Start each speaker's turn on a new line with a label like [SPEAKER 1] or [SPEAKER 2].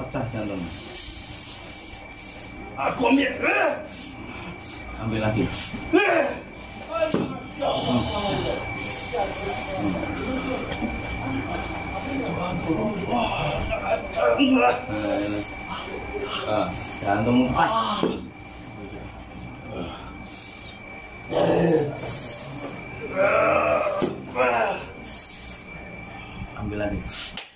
[SPEAKER 1] pecah jantung.
[SPEAKER 2] Aku ambil.
[SPEAKER 1] Ambil lagi. Jantung pecah. Ambil lagi.